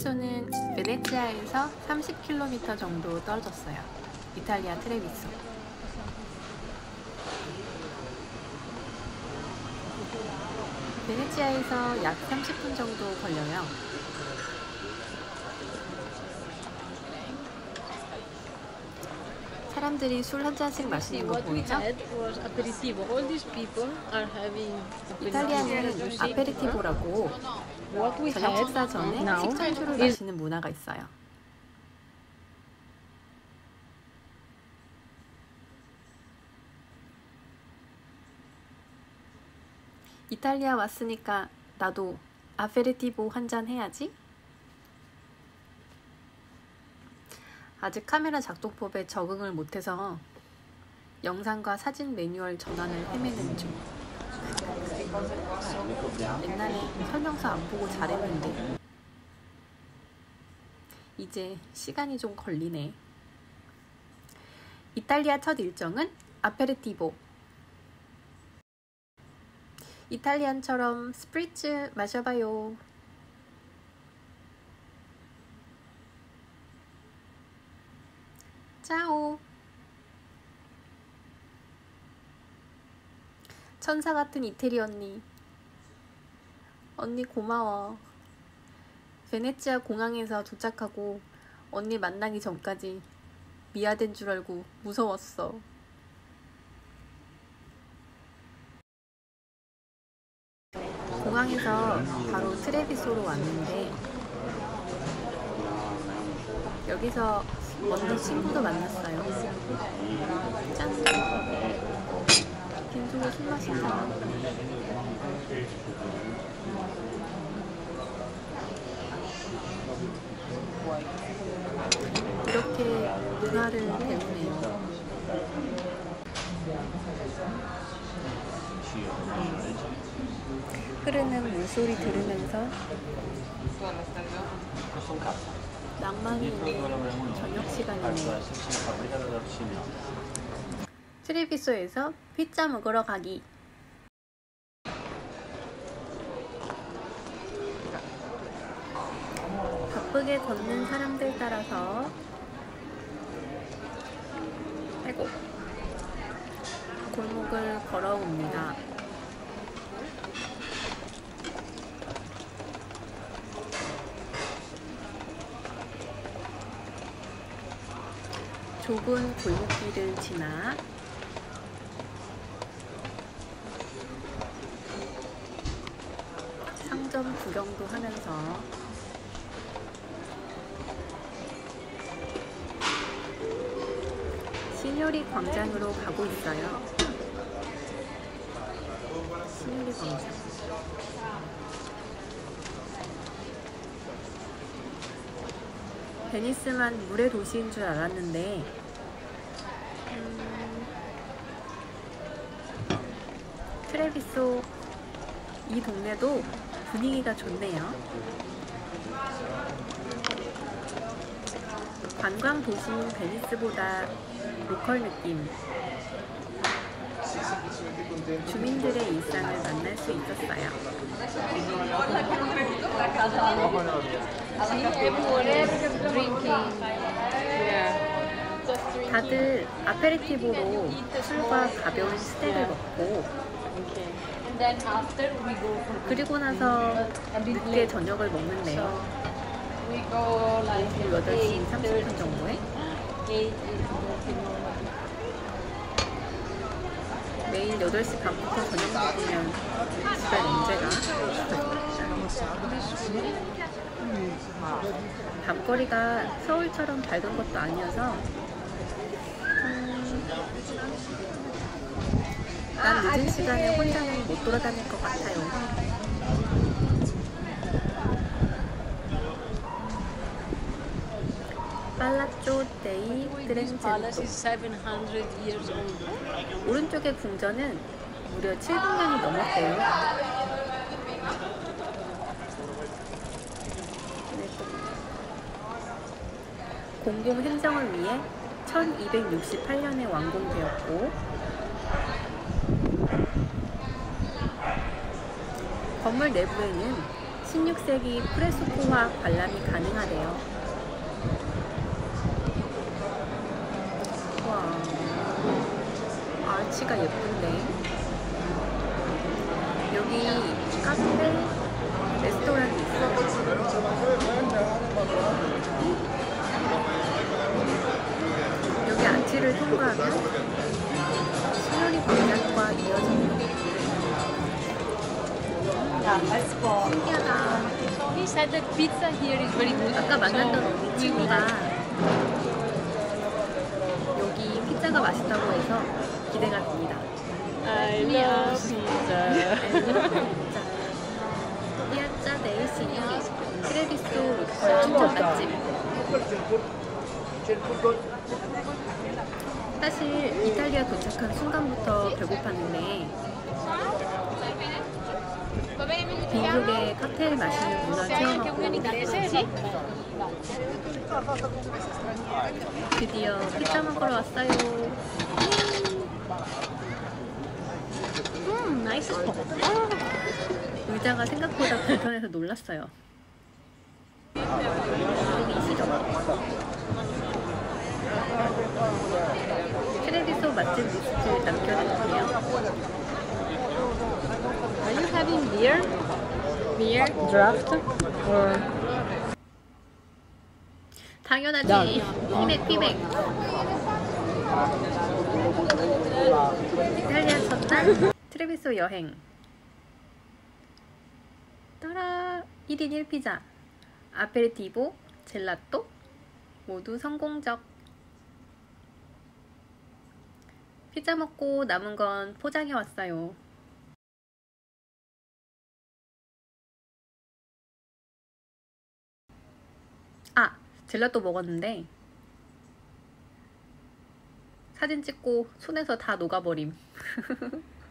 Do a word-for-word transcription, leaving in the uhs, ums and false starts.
트레비소는 베네치아에서 삼십 킬로미터 정도 떨어졌어요. 이탈리아 트레비소. 베네치아에서 약 삼십 분 정도 걸려요. 사람들이 술 한 잔씩 마시는 거 보이죠? 이탈리아는 아페리티보라고 저녁 식사 전에 식전주를 마시는 문화가 있어요. 이탈리아 왔으니까 나도 아페리티보 한 잔 해야지? 아직 카메라 작동법에 적응을 못해서 영상과 사진 매뉴얼 전환을 헤매는 중. 옛날에 설명서 안 보고 잘했는데 이제 시간이 좀 걸리네. 이탈리아 첫 일정은 아페리티보. 이탈리안처럼 스프리츠 마셔봐요. 짜오. 천사 같은 이태리 언니. 언니 고마워. 베네치아 공항에서 도착하고 언니 만나기 전까지 미아된 줄 알고 무서웠어. 공항에서 바로 트레비소로 왔는데 여기서 먼저 친구도 만났어요. 짠! 빈속에 술 마신다. 이렇게 문화를 배우네요. 흐르는 물소리 들으면서 낭만이 있는 저녁 시간이네요. 트레비소에서 피자 먹으러 가기. 바쁘게 걷는 사람들 따라서 아이고 골목을 걸어옵니다. 좁은 골목길을 지나 상점 구경도 하면서 시뇨리 광장으로 가고 있어요. 시뇨리 광장. 베니스만 물의 도시인 줄 알았는데 음, 트레비소 이 동네도 분위기가 좋네요. 관광 도시인 베니스보다 로컬 느낌. 주민들의 일상을 만날 수 있었어요. 다들 아페리티보로 술과 가벼운 스낵을 먹고 그리고 나서 늦게 저녁을 먹는데요. 오후 여덟 시 삼십 분 정도에 매일 여덟 시 반부터 저녁 먹으면 집에 언제가? 밤거리가 서울처럼 밝은 것도 아니어서 음, 난 늦은 시간에 혼자는 못 돌아다닐 것 같아요. 팔라조 데이 트렌체토. 오른쪽의 궁전은 무려 칠백 년이 넘었대요. 공공 행정을 위해 천이백육십팔 년에 완공되었고 건물 내부에는 십육 세기 프레스코화 관람이 가능하대요. 와, 아치가 예쁜데. 여기 카페, 레스토랑이 있어. 여기 아치를 통과하면 시노리 광장과 이어집니다. 신기하다. He said that pizza here is very good. 아까 만났던 우리 친구가 여기 피자가 맛있다고 해서 기대가 됩니다. I love pizza. 피아짜 데일 시니어 트레비소 로컬 추천 맛집. 사실 이탈리아 도착한 순간부터 배고팠는데 빈속에 칵테일 마시는 문화 체험하고 드디어 피자 먹으러 왔어요. Mm, nice spot. 의자가 생각보다 불편해서 놀랐어요. 여기 시죠. 트레비소 맛집 리스트 남겨드릴게요. Are you having beer? Beer? Draft? Or? 당연하지. 피맥 피맥. 이탈리아 첫날 트레비소 여행. 따라 일 인 일 피자, 아페리티보, 젤라또 모두 성공적. 피자 먹고 남은 건 포장해 왔어요. 아, 젤라또 먹었는데 사진 찍고 손에서 다 녹아버림.